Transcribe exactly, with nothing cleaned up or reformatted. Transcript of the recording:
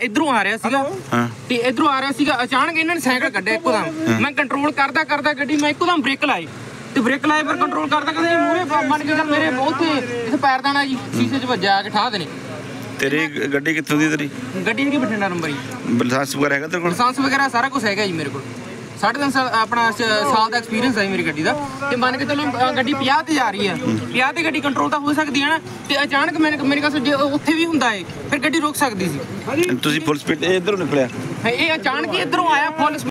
इधरों आ रहा सीगा ते इधरों आ रहा सीगा अचानक इन्होंने साइकिल कड्ढिया एकदम मैं कंट्रोल करदा करदा गड्डी मैं एकदम ब्रेक लाई ते ब्रेक लाए पर कंट्रोल करदा करदा मूहरे मन के मेरे बहुत इत्थे पैरदाना जी शीशे च वज्जा के ठा देने तेरी गड्डी कित्थों दी तेरी गड्डी की बठिंडा नंबर जी लाइसेंस वगैरह हैगा तेरे कोल लाइसेंस वगैरह सारा कुछ हैगा जी मेरे को साढ़े तीन साल अपना साल का एक्सपीरियंस है मेरी गड्डी का ते मान के चलो गड्डी पचास ते जा रही है पचास ते गड्डी कंट्रोल तो हो सकती है ना ते अचानक मैंने मेरे पास जे उत्थे भी हुंदा है फिर गड्डी रोक सकती सी ਤੁਸੀਂ ਫੁੱਲ ਸਪੀਡ ਇਧਰੋਂ ਨਿਕਲਿਆ ये अचानक ही इधरों आया फुल